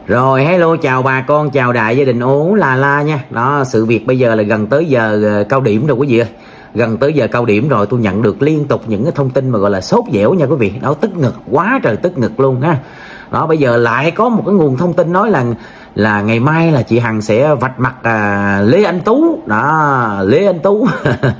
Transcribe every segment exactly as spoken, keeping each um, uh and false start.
Rồi hello, chào bà con, chào đại gia đình ố là la nha. Đó, sự việc bây giờ là gần tới giờ cao điểm rồi quý vị ơi. Gần tới giờ cao điểm rồi, tôi nhận được liên tục những cái thông tin mà gọi là sốt dẻo nha quý vị. Đó, tức ngực, quá trời tức ngực luôn ha. Đó, bây giờ lại có một cái nguồn thông tin nói là là ngày mai là chị Hằng sẽ vạch mặt à, Lê Anh Tú. Đó, Lê Anh Tú.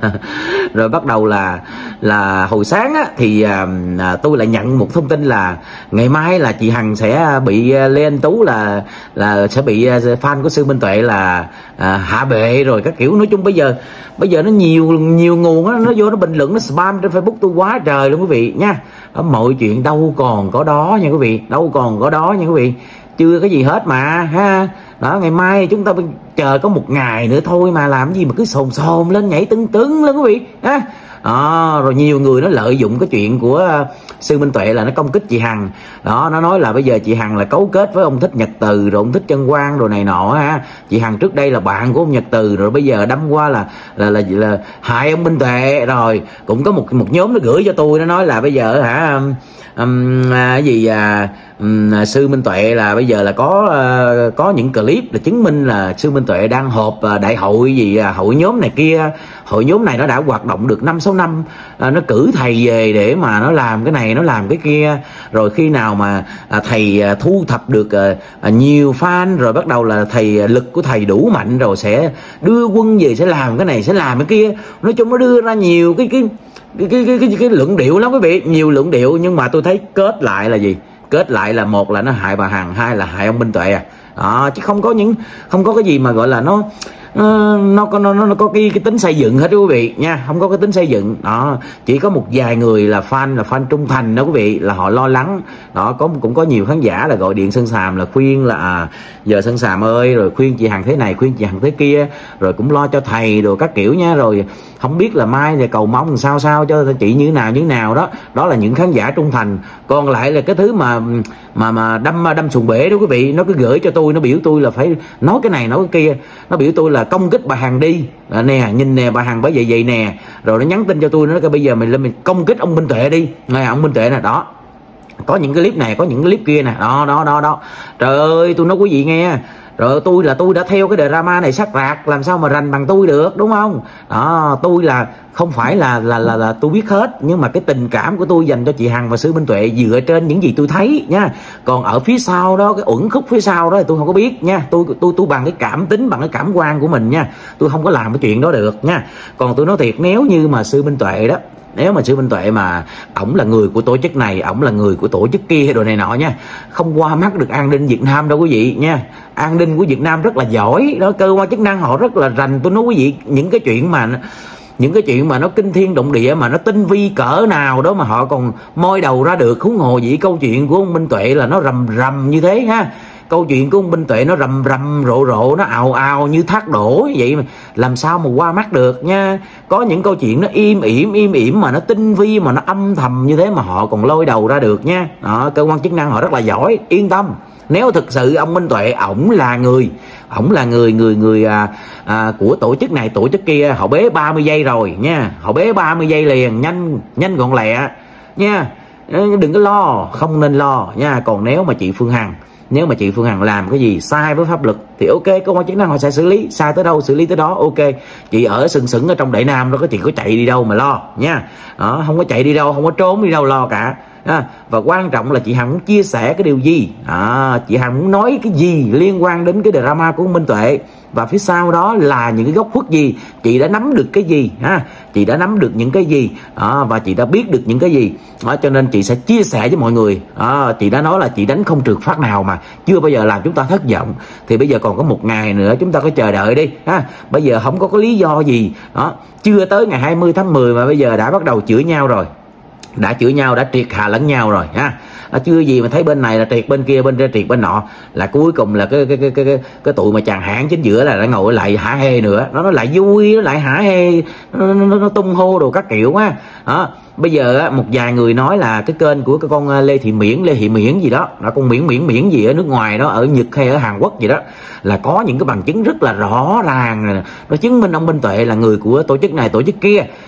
Rồi bắt đầu là là hồi sáng á, thì à, tôi lại nhận một thông tin là ngày mai là chị Hằng sẽ bị Lê Anh Tú là là sẽ bị fan của Sư Minh Tuệ là à, hạ bệ rồi các kiểu. Nói chung bây giờ bây giờ nó nhiều nhiều nguồn á, nó vô nó bình luận, nó spam trên Facebook tôi quá trời luôn quý vị nha. Đó, mọi chuyện đâu còn có đó nha quý vị, đâu còn có đó nha quý vị, chưa cái gì hết mà ha. Đó, ngày mai chúng ta chờ có một ngày nữa thôi mà làm gì mà cứ sồn sồn lên, nhảy tưng tưng lên quý vị ha. Đó, rồi nhiều người nó lợi dụng cái chuyện của Sư Minh Tuệ là nó công kích chị Hằng. Đó, nó nói là bây giờ chị Hằng là cấu kết với ông Thích Nhật Từ rồi ông Thích Chân Quang rồi này nọ ha. Chị Hằng trước đây là bạn của ông Nhật Từ rồi bây giờ đâm qua là là là, là, là hại ông Minh Tuệ. Rồi cũng có một một nhóm nó gửi cho tôi, nó nói là bây giờ hả um, cái gì à, um, Sư Minh Tuệ là bây giờ là có uh, có những clip là chứng minh là Sư Minh Tuệ đang họp uh, đại hội gì uh, hội nhóm này kia. Hội nhóm này nó đã hoạt động được năm sáu năm, à, nó cử thầy về để mà nó làm cái này, nó làm cái kia. Rồi khi nào mà à, thầy à, thu thập được à, à, nhiều fan rồi bắt đầu là thầy lực của thầy đủ mạnh rồi sẽ đưa quân về, sẽ làm cái này, sẽ làm cái kia. Nói chung nó đưa ra nhiều cái cái cái cái cái, cái, cái luận điệu lắm quý vị, nhiều luận điệu. Nhưng mà tôi thấy kết lại là gì? Kết lại là một là nó hại bà Hằng, hai là hại ông Minh Tuệ à. Đó, chứ không có những không có cái gì mà gọi là nó nó nó có nó, nó có cái cái tính xây dựng hết quý vị nha, không có cái tính xây dựng. Đó, chỉ có một vài người là fan là fan trung thành đó quý vị, là họ lo lắng. Đó, có cũng có nhiều khán giả là gọi điện Sơn Sàm là khuyên là à, giờ Sơn Sàm ơi, rồi khuyên chị Hằng thế này, khuyên chị Hằng thế kia, rồi cũng lo cho thầy rồi các kiểu nha. Rồi không biết là mai thì cầu mong sao sao cho chị như thế nào như thế nào đó. Đó là những khán giả trung thành. Còn lại là cái thứ mà mà mà đâm đâm sùng bể đó quý vị, nó cứ gửi cho tôi, nó biểu tôi là phải nói cái này nói cái kia, nó biểu tôi là công kích bà Hằng đi à, nè nhìn nè bà Hằng bởi vậy vậy nè. Rồi nó nhắn tin cho tôi, nó nói bây giờ mình lên mình công kích ông Minh Tuệ đi, nè ông Minh Tuệ nè. Đó, có những cái clip này, có những cái clip kia nè. Đó đó đó đó, trời ơi tôi nói quý vị nghe. Rồi tôi là tôi đã theo cái drama này sát rạc, làm sao mà rành bằng tôi được, đúng không? Đó, tôi là không phải là là là, là tôi biết hết, nhưng mà cái tình cảm của tôi dành cho chị Hằng và Sư Minh Tuệ dựa trên những gì tôi thấy nha. Còn ở phía sau đó, cái uẩn khúc phía sau đó thì tôi không có biết nha. Tôi tôi tôi bằng cái cảm tính, bằng cái cảm quan của mình nha. Tôi không có làm cái chuyện đó được nha. Còn tôi nói thiệt, nếu như mà Sư Minh Tuệ đó, nếu mà Sư Minh Tuệ mà ổng là người của tổ chức này, ổng là người của tổ chức kia rồi này nọ nha, không qua mắt được an ninh Việt Nam đâu quý vị nha. An ninh của Việt Nam rất là giỏi đó, cơ quan chức năng họ rất là rành. Tôi nói quý vị, những cái chuyện mà những cái chuyện mà nó kinh thiên động địa, mà nó tinh vi cỡ nào đó mà họ còn moi đầu ra được, huống hồ gì câu chuyện của ông Minh Tuệ là nó rầm rầm như thế ha. Câu chuyện của ông Minh Tuệ nó rầm rầm rộ rộ, nó ào ào như thác đổ vậy mà làm sao mà qua mắt được nha. Có những câu chuyện nó im ỉm im ỉm mà nó tinh vi, mà nó âm thầm như thế mà họ còn lôi đầu ra được nha. Đó, cơ quan chức năng họ rất là giỏi, yên tâm. Nếu thực sự ông Minh Tuệ ổng là người ổng là người người người à, à, của tổ chức này tổ chức kia, họ bế ba mươi giây rồi nha, họ bế ba mươi giây liền, nhanh nhanh gọn lẹ nha. Đừng có lo, không nên lo nha. Còn nếu mà chị Phương Hằng Nếu mà chị Phương Hằng làm cái gì sai với pháp luật thì ok, cơ quan chức năng họ sẽ xử lý, sai tới đâu xử lý tới đó. Ok, chị ở sừng sững ở trong Đại Nam đó, có chị có chạy đi đâu mà lo nha. Đó, không có chạy đi đâu, không có trốn đi đâu lo cả. À, và quan trọng là chị Hằng muốn chia sẻ cái điều gì, à, chị Hằng muốn nói cái gì liên quan đến cái drama của Minh Tuệ, và phía sau đó là những cái góc khuất gì, chị đã nắm được cái gì ha, chị đã nắm được những cái gì à, và chị đã biết được những cái gì à, cho nên chị sẽ chia sẻ với mọi người. À, chị đã nói là chị đánh không trượt phát nào mà chưa bao giờ làm chúng ta thất vọng, thì bây giờ còn có một ngày nữa chúng ta có chờ đợi đi ha. Bây giờ không có cái lý do gì đó, chưa tới ngày hai mươi tháng mười mà bây giờ đã bắt đầu chửi nhau rồi, đã chửi nhau, đã triệt hạ lẫn nhau rồi ha. À, chưa gì mà thấy bên này là triệt bên kia, bên kia triệt bên nọ, là cuối cùng là cái cái cái cái cái, cái tụi mà chàng hãng chính giữa là đã ngồi lại hả hê nữa, nó nó lại vui, nó lại hả hê, nó, nó, nó tung hô đồ các kiểu á. Đó, bây giờ á, một vài người nói là cái kênh của cái con Lê Thị Miễn, Lê Thị Miễn gì đó, là con Miễn Miễn Miễn gì ở nước ngoài đó, ở Nhật hay ở Hàn Quốc gì đó, là có những cái bằng chứng rất là rõ ràng, nó chứng minh ông Minh Tuệ là người của tổ chức này tổ chức kia.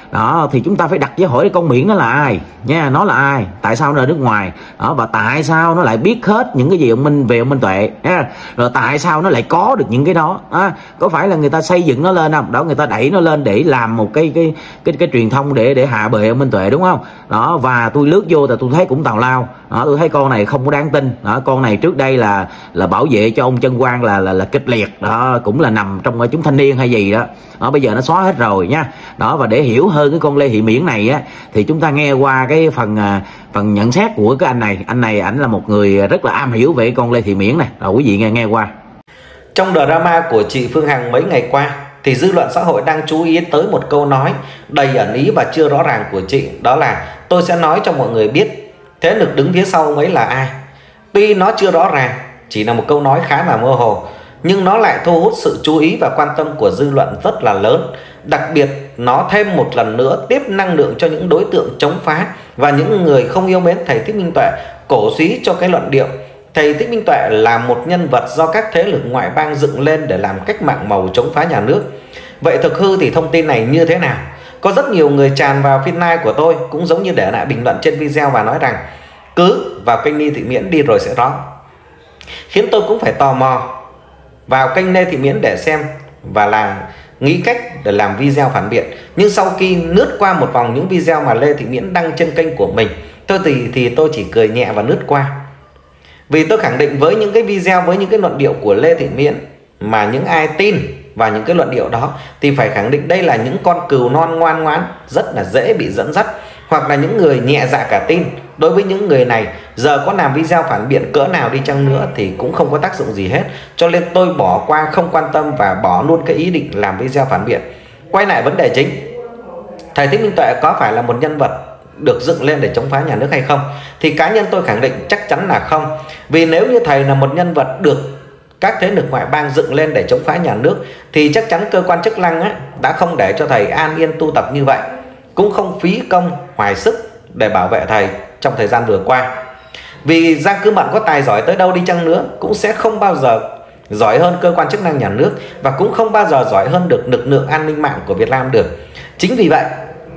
Đó thì chúng ta phải đặt câu hỏi con biển nó là ai nha, nó là ai, tại sao nó ở nước ngoài đó, và tại sao nó lại biết hết những cái gì ông Minh về ông Minh Tuệ nha, rồi tại sao nó lại có được những cái đó à, có phải là người ta xây dựng nó lên không? Đó, người ta đẩy nó lên để làm một cái cái cái cái truyền thông để để hạ bệ ông Minh Tuệ, đúng không? Đó, và tôi lướt vô thì tôi thấy cũng tào lao đó, tôi thấy con này không có đáng tin đó, con này trước đây là là bảo vệ cho ông Trân Quang là là là kịch liệt đó, cũng là nằm trong chúng thanh niên hay gì đó, đó bây giờ nó xóa hết rồi nha. Đó, và để hiểu hơn cái con Lê Thị Miễn này á thì chúng ta nghe qua cái phần phần nhận xét của cái anh này. Anh này ảnh là một người rất là am hiểu về con Lê Thị Miễn này, rồi quý vị nghe nghe qua. Trong drama của chị Phương Hằng mấy ngày qua thì dư luận xã hội đang chú ý tới một câu nói đầy ẩn ý và chưa rõ ràng của chị, đó là tôi sẽ nói cho mọi người biết thế lực đứng phía sau ấy là ai. Tuy nó chưa rõ ràng, chỉ là một câu nói khá là mơ hồ, nhưng nó lại thu hút sự chú ý và quan tâm của dư luận rất là lớn. Đặc biệt nó thêm một lần nữa tiếp năng lượng cho những đối tượng chống phá và những người không yêu mến thầy Thích Minh Tuệ, cổ suý cho cái luận điệu thầy Thích Minh Tuệ là một nhân vật do các thế lực ngoại bang dựng lên để làm cách mạng màu chống phá nhà nước. Vậy thực hư thì thông tin này như thế nào? Có rất nhiều người tràn vào feed live của tôi, cũng giống như để lại bình luận trên video và nói rằng cứ vào kênh Lê Thị Miễn đi rồi sẽ rõ, khiến tôi cũng phải tò mò vào kênh Lê Thị Miễn để xem và là nghĩ cách để làm video phản biện. Nhưng sau khi lướt qua một vòng những video mà Lê Thị Miễn đăng trên kênh của mình, tôi thì, thì tôi chỉ cười nhẹ và lướt qua. Vì tôi khẳng định với những cái video, với những cái luận điệu của Lê Thị Miễn mà những ai tin vào những cái luận điệu đó thì phải khẳng định đây là những con cừu non ngoan ngoãn, rất là dễ bị dẫn dắt, hoặc là những người nhẹ dạ cả tin. Đối với những người này, giờ có làm video phản biện cỡ nào đi chăng nữa thì cũng không có tác dụng gì hết, cho nên tôi bỏ qua, không quan tâm và bỏ luôn cái ý định làm video phản biện. Quay lại vấn đề chính, thầy Thích Minh Tuệ có phải là một nhân vật được dựng lên để chống phá nhà nước hay không? Thì cá nhân tôi khẳng định chắc chắn là không. Vì nếu như thầy là một nhân vật được các thế lực ngoại bang dựng lên để chống phá nhà nước thì chắc chắn cơ quan chức năng á, đã không để cho thầy an yên tu tập như vậy, cũng không phí công hoài sức để bảo vệ thầy trong thời gian vừa qua. Vì Giang Cư Mận có tài giỏi tới đâu đi chăng nữa cũng sẽ không bao giờ giỏi hơn cơ quan chức năng nhà nước, và cũng không bao giờ giỏi hơn được lực lượng an ninh mạng của Việt Nam được. Chính vì vậy,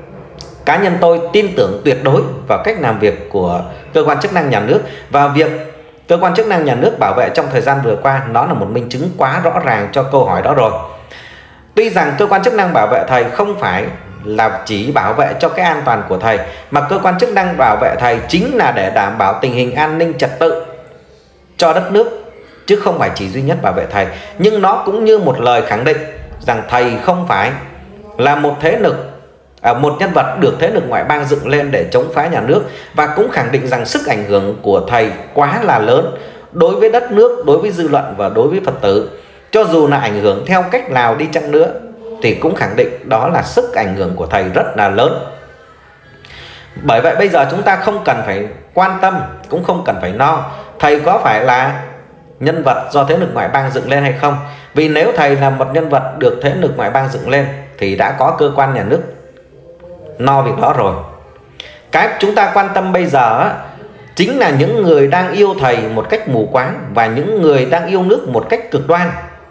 cá nhân tôi tin tưởng tuyệt đối vào cách làm việc của cơ quan chức năng nhà nước, và việc cơ quan chức năng nhà nước bảo vệ trong thời gian vừa qua nó là một minh chứng quá rõ ràng cho câu hỏi đó rồi. Tuy rằng cơ quan chức năng bảo vệ thầy không phải là chỉ bảo vệ cho cái an toàn của thầy, mà cơ quan chức năng bảo vệ thầy chính là để đảm bảo tình hình an ninh trật tự cho đất nước, chứ không phải chỉ duy nhất bảo vệ thầy. Nhưng nó cũng như một lời khẳng định rằng thầy không phải là một thế lực, à, một nhân vật được thế lực ngoại bang dựng lên để chống phá nhà nước, và cũng khẳng định rằng sức ảnh hưởng của thầy quá là lớn đối với đất nước, đối với dư luận và đối với Phật tử. Cho dù là ảnh hưởng theo cách nào đi chăng nữa thì cũng khẳng định đó là sức ảnh hưởng của thầy rất là lớn. Bởi vậy bây giờ chúng ta không cần phải quan tâm, cũng không cần phải lo thầy có phải là nhân vật do thế lực ngoại bang dựng lên hay không. Vì nếu thầy là một nhân vật được thế lực ngoại bang dựng lên thì đã có cơ quan nhà nước no việc đó rồi. Cái chúng ta quan tâm bây giờ chính là những người đang yêu thầy một cách mù quáng và những người đang yêu nước một cách cực đoan.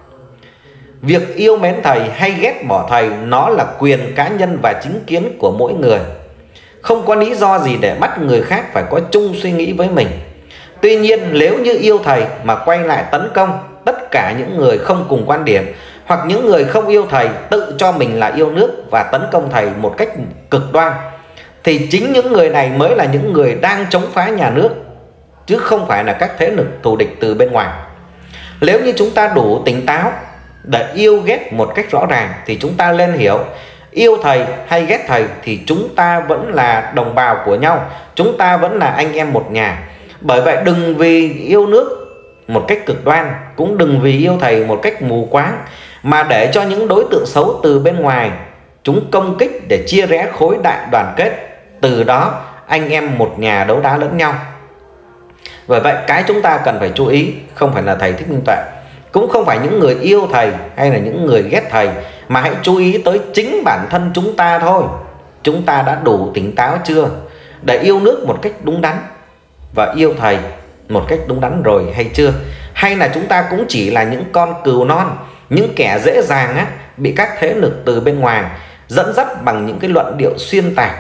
Việc yêu mến thầy hay ghét bỏ thầy nó là quyền cá nhân và chính kiến của mỗi người, không có lý do gì để bắt người khác phải có chung suy nghĩ với mình. Tuy nhiên nếu như yêu thầy mà quay lại tấn công tất cả những người không cùng quan điểm, hoặc những người không yêu thầy tự cho mình là yêu nước và tấn công thầy một cách cực đoan, thì chính những người này mới là những người đang chống phá nhà nước, chứ không phải là các thế lực thù địch từ bên ngoài. Nếu như chúng ta đủ tỉnh táo để yêu ghét một cách rõ ràng thì chúng ta nên hiểu, yêu thầy hay ghét thầy thì chúng ta vẫn là đồng bào của nhau, chúng ta vẫn là anh em một nhà. Bởi vậy đừng vì yêu nước một cách cực đoan, cũng đừng vì yêu thầy một cách mù quáng mà để cho những đối tượng xấu từ bên ngoài chúng công kích để chia rẽ khối đại đoàn kết, từ đó anh em một nhà đấu đá lẫn nhau. Bởi vậy cái chúng ta cần phải chú ý không phải là thầy Thích Minh Tuệ, cũng không phải những người yêu thầy hay là những người ghét thầy, mà hãy chú ý tới chính bản thân chúng ta thôi. Chúng ta đã đủ tỉnh táo chưa để yêu nước một cách đúng đắn và yêu thầy một cách đúng đắn rồi hay chưa? Hay là chúng ta cũng chỉ là những con cừu non, những kẻ dễ dàng á, bị các thế lực từ bên ngoài dẫn dắt bằng những cái luận điệu xuyên tạc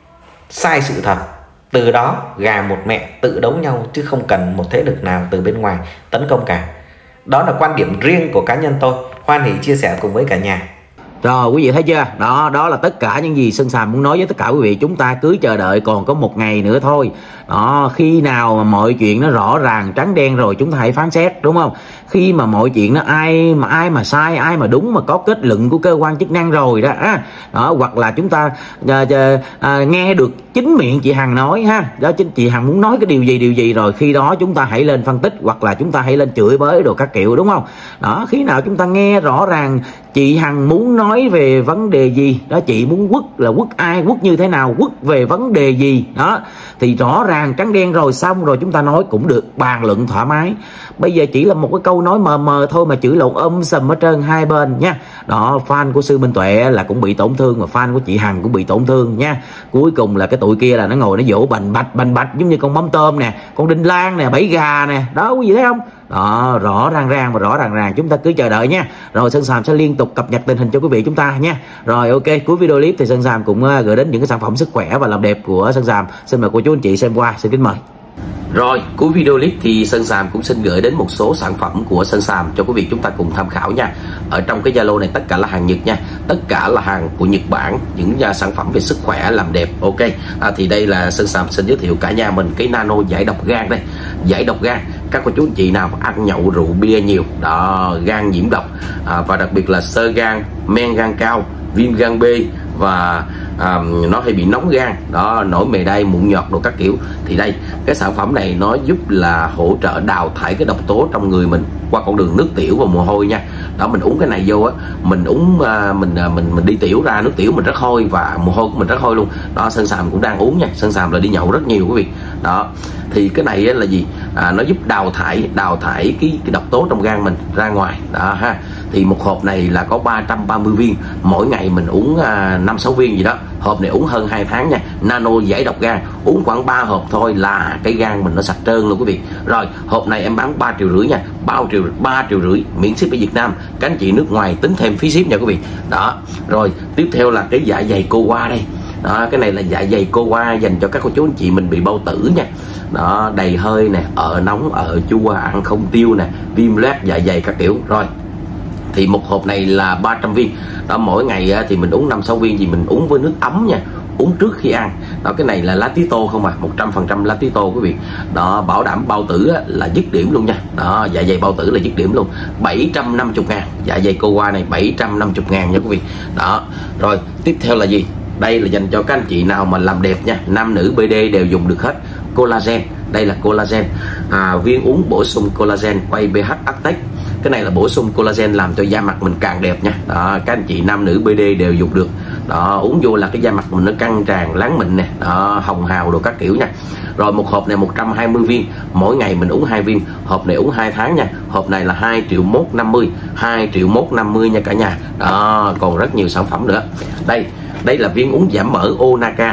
sai sự thật. Từ đó gà một mẹ tự đấu nhau chứ không cần một thế lực nào từ bên ngoài tấn công cả. Đó là quan điểm riêng của cá nhân tôi, hoan hỉ chia sẻ cùng với cả nhà. Rồi quý vị thấy chưa? Đó, đó là tất cả những gì Sơn Sàm muốn nói với tất cả quý vị. Chúng ta cứ chờ đợi, còn có một ngày nữa thôi. Đó, khi nào mà mọi chuyện nó rõ ràng trắng đen rồi chúng ta hãy phán xét, đúng không? Khi mà mọi chuyện nó ai mà ai mà sai, ai mà đúng, mà có kết luận của cơ quan chức năng rồi đó, à, đó hoặc là chúng ta à, à, nghe được chính miệng chị Hằng nói ha, đó chính chị Hằng muốn nói cái điều gì điều gì rồi, khi đó chúng ta hãy lên phân tích, hoặc là chúng ta hãy lên chửi bới đồ các kiểu, đúng không? Đó, khi nào chúng ta nghe rõ ràng chị Hằng muốn nói về vấn đề gì đó, chị muốn quất là quất ai, quất như thế nào, quất về vấn đề gì đó, thì rõ ràng trắng đen rồi, xong rồi chúng ta nói cũng được, bàn luận thoải mái. Bây giờ chỉ là một cái câu nói mờ mờ thôi mà chửi lộn um sầm hết trơn hai bên nha. Đó, fan của Sư Minh Tuệ là cũng bị tổn thương, mà fan của chị Hằng cũng bị tổn thương nha. Cuối cùng là cái tụi kia là nó ngồi nó dỗ bành bạch bành bạch giống như con mắm tôm nè, con đinh lan nè, bẫy gà nè, đó quý vị thấy không? Đó, rõ ràng ràng và rõ ràng ràng, chúng ta cứ chờ đợi nha. Rồi Sơn Sàm sẽ liên tục cập nhật tình hình cho quý vị chúng ta nha. Rồi ok, cuối video clip thì Sơn Sàm cũng gửi đến những cái sản phẩm sức khỏe và làm đẹp của Sơn Sàm. Xin mời cô chú anh chị xem qua, xin kính mời. Rồi, cuối video clip thì Sơn Sàm cũng xin gửi đến một số sản phẩm của Sơn Sàm cho quý vị chúng ta cùng tham khảo nha. Ở trong cái Zalo này tất cả là hàng Nhật nha, tất cả là hàng của Nhật Bản, những uh, sản phẩm về sức khỏe làm đẹp. Ok, à, thì đây là Sơn Sàm xin giới thiệu cả nhà mình cái nano giải độc gan đây. Giải độc gan, các cô chú anh chị nào ăn nhậu rượu bia nhiều đó, gan nhiễm độc, à, và đặc biệt là xơ gan, men gan cao, viêm gan B, và à, nó hay bị nóng gan đó, nổi mề đay, mụn nhọt đồ các kiểu, thì đây cái sản phẩm này nó giúp là hỗ trợ đào thải cái độc tố trong người mình qua con đường nước tiểu và mồ hôi nha. Đó, mình uống cái này vô á, mình uống à, mình à, mình mình đi tiểu ra, nước tiểu mình rất hôi và mồ hôi của mình rất hôi luôn. Đó, Sơn Sàm cũng đang uống nha. Sơn Sàm là đi nhậu rất nhiều quý vị. Đó, thì cái này là gì? À, nó giúp đào thải đào thải cái, cái độc tố trong gan mình ra ngoài đó ha. Thì một hộp này là có ba trăm ba mươi viên, mỗi ngày mình uống năm sáu viên gì đó. Hộp này uống hơn hai tháng nha. Nano giải độc gan, uống khoảng ba hộp thôi là cái gan mình nó sạch trơn luôn quý vị. Rồi, hộp này em bán ba triệu rưỡi nha, bao triệu ba triệu rưỡi miễn ship ở Việt Nam. Các anh chị nước ngoài tính thêm phí ship nha quý vị. Đó, rồi tiếp theo là cái dạ dày cô qua đây. Đó, cái này là dạ dày cô qua dành cho các cô chú anh chị mình bị bao tử nha. Đó, đầy hơi nè, ở nóng, ở chua, ăn không tiêu nè, viêm loét dạ dày các kiểu. Rồi, thì một hộp này là ba trăm viên. Đó, mỗi ngày thì mình uống năm sáu viên, gì mình uống với nước ấm nha, uống trước khi ăn. Đó, cái này là lactito không à, một trăm phần trăm lactito quý vị. Đó, bảo đảm bao tử là dứt điểm luôn nha. Đó, dạ dày bao tử là dứt điểm luôn. Bảy trăm năm mươi ngàn, dạ dày cô qua này bảy trăm năm mươi ngàn nha quý vị. Đó, rồi tiếp theo là gì? Đây là dành cho các anh chị nào mà làm đẹp nha, nam nữ bê đê đều dùng được hết. Collagen, đây là collagen, à, viên uống bổ sung collagen quay pH Actec. Cái này là bổ sung collagen làm cho da mặt mình càng đẹp nha. Đó, các anh chị nam nữ bê đê đều dùng được. Đó, uống vô là cái da mặt mình nó căng tràn, láng mịn nè, đó, hồng hào đồ các kiểu nha. Rồi một hộp này một trăm hai mươi viên, mỗi ngày mình uống hai viên. Hộp này uống hai tháng nha. Hộp này là hai triệu mốt năm mươi, hai triệu mốt năm mươi nha cả nhà. Đó, còn rất nhiều sản phẩm nữa. Đây, đây là viên uống giảm mỡ Onaka.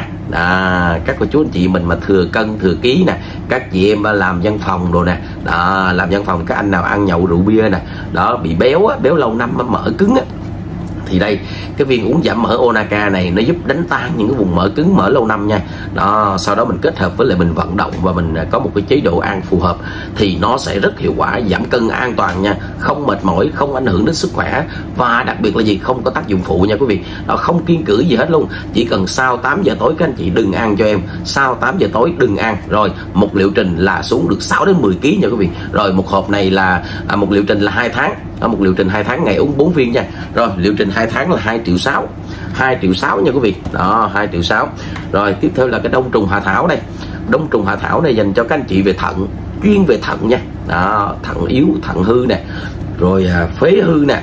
À, các cô chú anh chị mình mà thừa cân thừa ký nè, các chị em làm văn phòng rồi nè, đó, làm văn phòng các anh nào ăn nhậu rượu bia nè, đó, bị béo á, béo lâu năm mỡ cứng á, thì đây cái viên uống giảm mỡ Onaka này nó giúp đánh tan những cái vùng mỡ cứng, mỡ lâu năm nha. Đó, sau đó mình kết hợp với lại mình vận động và mình có một cái chế độ ăn phù hợp thì nó sẽ rất hiệu quả, giảm cân an toàn nha, không mệt mỏi, không ảnh hưởng đến sức khỏe, và đặc biệt là gì, không có tác dụng phụ nha quý vị. Đó, không kiêng cữ gì hết luôn. Chỉ cần sau tám giờ tối các anh chị đừng ăn cho em, sau tám giờ tối đừng ăn. Rồi một liệu trình là xuống được sáu đến mười ki lô gam nha quý vị. Rồi một hộp này là à, một liệu trình là hai tháng. Đó, một liệu trình hai tháng, ngày uống bốn viên nha. Rồi liệu trình hai tháng là hai triệu sáu, hai triệu sáu nha quý vị. Đó, hai triệu sáu. Rồi tiếp theo là cái đông trùng hạ thảo đây. Đông trùng hạ thảo này dành cho các anh chị về thận, chuyên về thận nha. Đó, thận yếu, thận hư nè, rồi à, phế hư nè,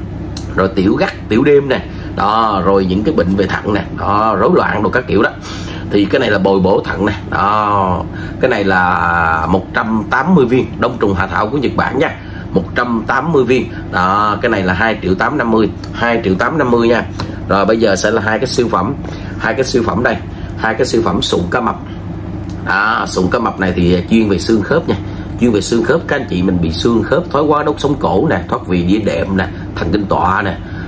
rồi tiểu gắt, tiểu đêm nè. Đó, rồi những cái bệnh về thận nè, đó, rối loạn đồ các kiểu đó. Thì cái này là bồi bổ thận nè. Đó, cái này là một trăm tám mươi viên đông trùng hạ thảo của Nhật Bản nha. một trăm tám mươi viên. Đó, cái này là hai triệu tám trăm năm mươi, hai triệu tám trăm năm mươi nha. Rồi bây giờ sẽ là hai cái siêu phẩm, hai cái siêu phẩm đây, hai cái siêu phẩm sụn cá mập. Đó, sụn cá mập này thì chuyên về xương khớp nha, chuyên về xương khớp. Các anh chị mình bị xương khớp, thoái hóa đốt sống cổ nè, thoát vị đĩa đệm nè, thần kinh tọa nè,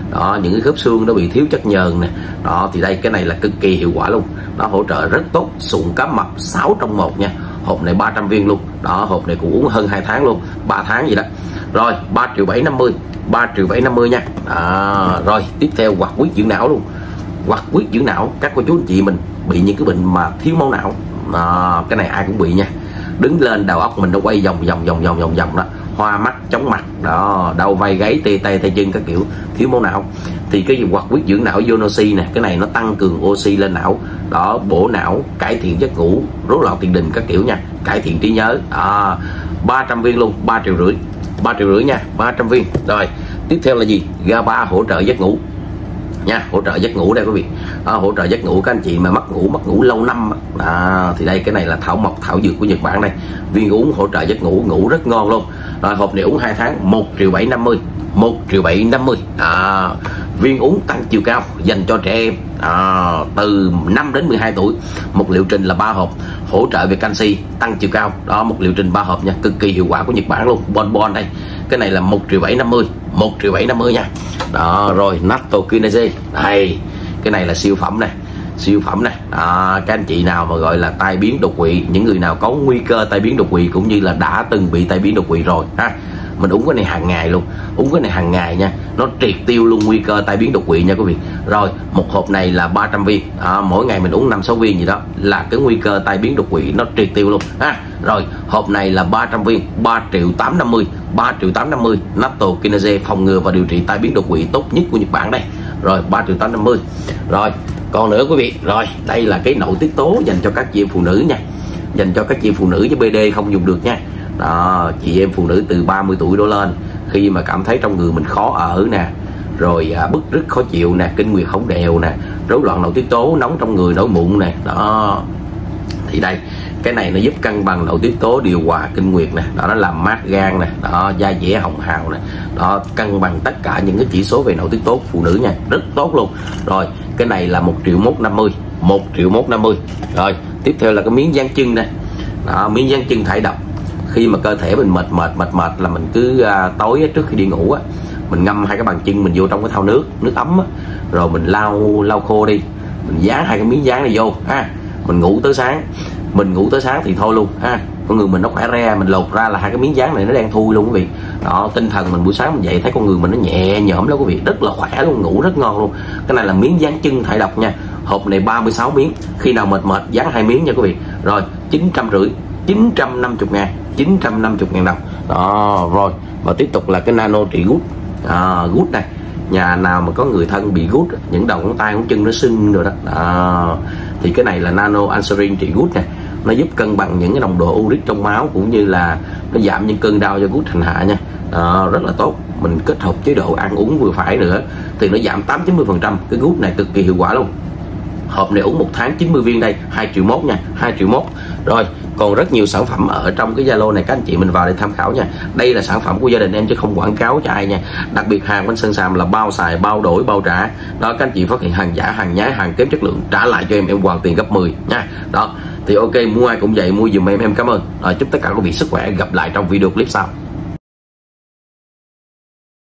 đó, những cái khớp xương nó bị thiếu chất nhờn nè, đó thì đây cái này là cực kỳ hiệu quả luôn, nó hỗ trợ rất tốt. Sụn cá mập sáu trong một nha, hộp này ba trăm viên luôn, đó hộp này cũng uống hơn hai tháng luôn, ba tháng gì đó. Rồi ba triệu bảy năm mươi, ba triệu bảy năm mươi nha. À, rồi tiếp theo hoạt huyết dưỡng não luôn. Hoạt huyết dưỡng não, các cô chú anh chị mình bị những cái bệnh mà thiếu máu não, à, cái này ai cũng bị nha. Đứng lên đầu óc mình nó quay vòng vòng vòng vòng vòng vòng đó, hoa mắt chóng mặt đó, đau vai gáy tê tay tay chân các kiểu, thiếu máu não. Thì cái hoạt huyết dưỡng não Yonosi nè, cái này nó tăng cường oxy lên não đó, bổ não, cải thiện giấc ngủ, rối loạn tiền đình các kiểu nha, cải thiện trí nhớ. À, ba trăm viên luôn, ba triệu rưỡi, ba triệu rưỡi nha, ba trăm viên. Rồi tiếp theo là gì? GABA hỗ trợ giấc ngủ nha, hỗ trợ giấc ngủ đây quý vị, à, hỗ trợ giấc ngủ các anh chị mà mất ngủ mất ngủ lâu năm, à, thì đây cái này là thảo mộc thảo dược của Nhật Bản đây, viên uống hỗ trợ giấc ngủ, ngủ rất ngon luôn. Rồi hộp này uống hai tháng, một triệu bảy năm mươi, một triệu bảy năm mươi. À, viên uống tăng chiều cao dành cho trẻ em, à, từ năm đến mười hai tuổi, một liệu trình là ba hộp, hỗ trợ về canxi, tăng chiều cao, đó một liệu trình ba hộp nha, cực kỳ hiệu quả của Nhật Bản luôn. Bon Bon đây, cái này là một triệu bảy năm mươi, một triệu bảy năm mươi nha. Đó rồi Natto Kinase đây, cái này là siêu phẩm này, siêu phẩm này. À, các anh chị nào mà gọi là tai biến đột quỵ, những người nào có nguy cơ tai biến đột quỵ cũng như là đã từng bị tai biến đột quỵ rồi ha, mình uống cái này hàng ngày luôn, uống cái này hàng ngày nha, nó triệt tiêu luôn nguy cơ tai biến đột quỵ nha quý vị. Rồi một hộp này là ba trăm viên, à, mỗi ngày mình uống năm sáu viên gì đó là cái nguy cơ tai biến đột quỵ nó triệt tiêu luôn ha. Rồi hộp này là ba trăm viên, ba triệu tám năm mươi, ba triệu tám năm mươi. Natto Kinase phòng ngừa và điều trị tai biến đột quỵ tốt nhất của Nhật Bản đây. Rồi ba triệu tám năm mươi. Rồi còn nữa quý vị, rồi đây là cái nội tiết tố dành cho các chị em phụ nữ nha, dành cho các chị em phụ nữ với bê đê không dùng được nha. Đó, chị em phụ nữ từ ba mươi tuổi đổ lên, khi mà cảm thấy trong người mình khó ở nè, rồi à, bứt rứt khó chịu nè, kinh nguyệt không đều nè, rối loạn nội tiết tố, nóng trong người, nổi mụn nè, đó thì đây cái này nó giúp cân bằng nội tiết tố, điều hòa kinh nguyệt nè, đó nó làm mát gan nè, đó da dẻ hồng hào nè, đó cân bằng tất cả những cái chỉ số về nội tiết tố phụ nữ nha, rất tốt luôn. Rồi cái này là một triệu một năm mươi, một triệu một năm mươi. Rồi tiếp theo là cái miếng dán chân này, đó, miếng dán chân thải độc. Khi mà cơ thể mình mệt mệt mệt mệt là mình cứ à, tối trước khi đi ngủ á, mình ngâm hai cái bàn chân mình vô trong cái thau nước nước ấm á, rồi mình lau lau khô đi, mình dán hai cái miếng dán này vô ha, mình ngủ tới sáng, mình ngủ tới sáng thì thôi luôn ha, con người mình nó khỏe re, mình lột ra là hai cái miếng dán này nó đang thui luôn quý vị. Đó, tinh thần mình buổi sáng mình dậy thấy con người mình nó nhẹ nhõm lắm quý vị, rất là khỏe luôn, ngủ rất ngon luôn. Cái này là miếng dán chân thải độc nha, hộp này ba mươi sáu miếng, khi nào mệt mệt dán hai miếng nha quý vị. Rồi chín trăm rưỡi, chín trăm năm mươi ngàn, chín trăm năm mươi ngàn đồng. Đó rồi, và tiếp tục là cái nano trị gút, à, gút này, nhà nào mà có người thân bị gút, những đầu ngón tay ngón chân nó sưng rồi đó, đó thì cái này là nano anserin trị gút này, nó giúp cân bằng những cái nồng độ uric trong máu, cũng như là nó giảm những cơn đau do gút hành hạ nha. Đó, rất là tốt. Mình kết hợp chế độ ăn uống vừa phải nữa thì nó giảm tám chín mươi phần trăm. Cái gút này cực kỳ hiệu quả luôn. Hộp này uống một tháng chín mươi viên đây, hai triệu mốt nha, hai triệu mốt. Rồi còn rất nhiều sản phẩm ở trong cái Zalo này, các anh chị mình vào để tham khảo nha. Đây là sản phẩm của gia đình em chứ không quảng cáo cho ai nha. Đặc biệt hàng bên Sơn Sàm là bao xài, bao đổi, bao trả. Đó, các anh chị phát hiện hàng giả, hàng nhái, hàng kém chất lượng trả lại cho em, em hoàn tiền gấp mười nha. Đó thì ok, mua ai cũng vậy, mua dùm em, em cảm ơn. Rồi, chúc tất cả quý vị sức khỏe, gặp lại trong video clip sau.